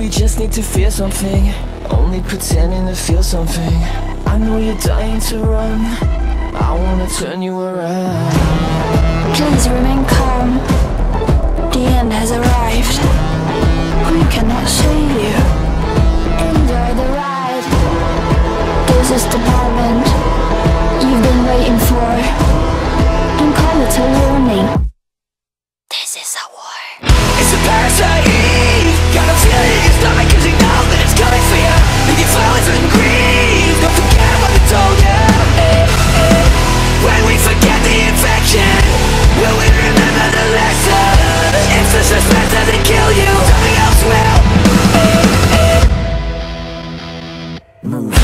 we just need to feel something, only pretending to feel something. I know you're dying to run, I wanna turn you around. Please remain calm, the end has arrived. We cannot save you, enjoy the ride. This is the moment you've been waiting for. Don't call it a warning, this is a war. It's a parasite, gotta feel it in your stomach, cause you know that it's coming for you. Leave your flowers and grief, don't forget what I told you. When we forget the infection, will we remember the lesson? If the suspense doesn't kill you, something else will. Move.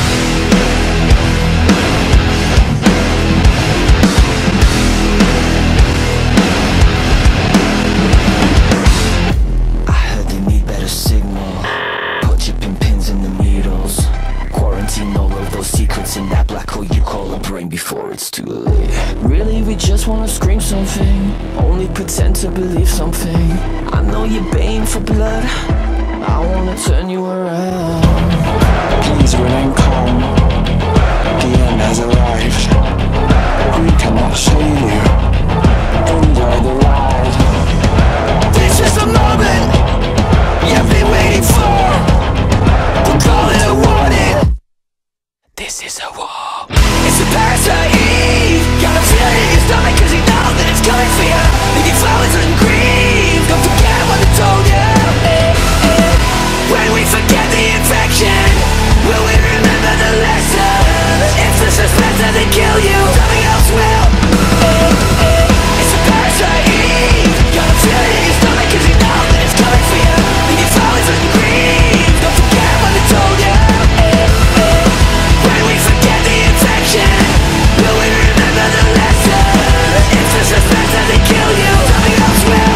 I heard they need better signal. Put chipping pins in the needles. Quarantine all of those secrets in that black hole you call a brain before it's too late. Really, we just wanna scream something, only pretend to believe something. I know you're baying for blood, I wanna turn you around. Please remain calm, the end has arrived. We cannot save you, enjoy the ride. This is the moment you've been waiting for. We'll call it a warning, this is a war. It's a parasite, gotta feel it in your stomach, cause you know that it's coming for you. Leave your flowers and grief, don't forget what I told you. When we forget the infection, will we remember the lesson? If the suspense doesn't kill you, something else will. It's a parasite, gotta feel it in your stomach, cause you know that it's coming for you. Leave your flowers and grief, don't forget what I told you. When we forget the infection, will we remember the lesson? If the suspense doesn't kill you, something else will.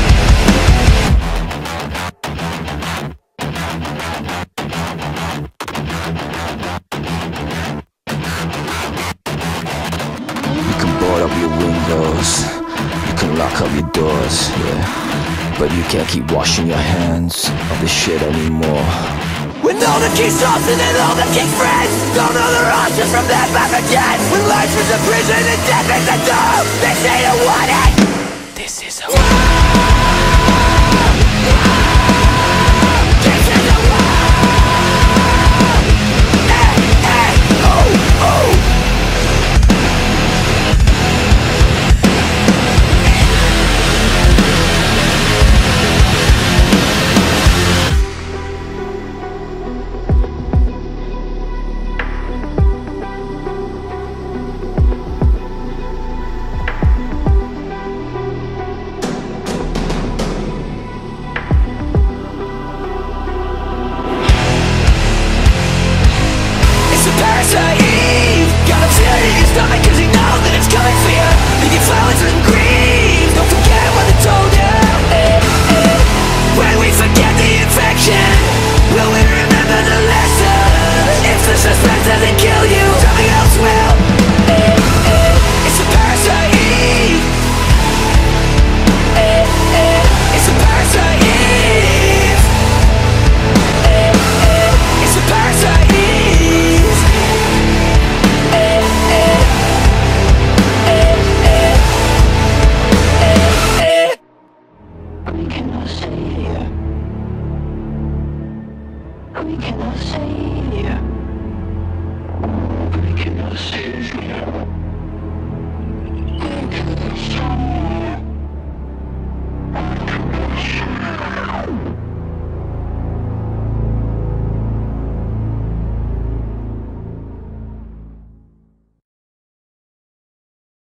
You can board up your windows, you can lock up your doors, yeah, but you can't keep washing your hands of this shit anymore. When all the king's lost and then all the king's friends, don't know the options from that back again. When life is a prison and death is a door, they say to want it. This is a war. This is a war. Oh, oh. Gotta feel it in your stomach, cause you know that it's coming for you. Leave your flowers and grief, don't forget what I told you. When we forget the infection, will we remember the lesson? If the suspense doesn't kill you, something else will. It's a parasite. It's a parasite. It's a parasite. We cannot save you. We cannot save you.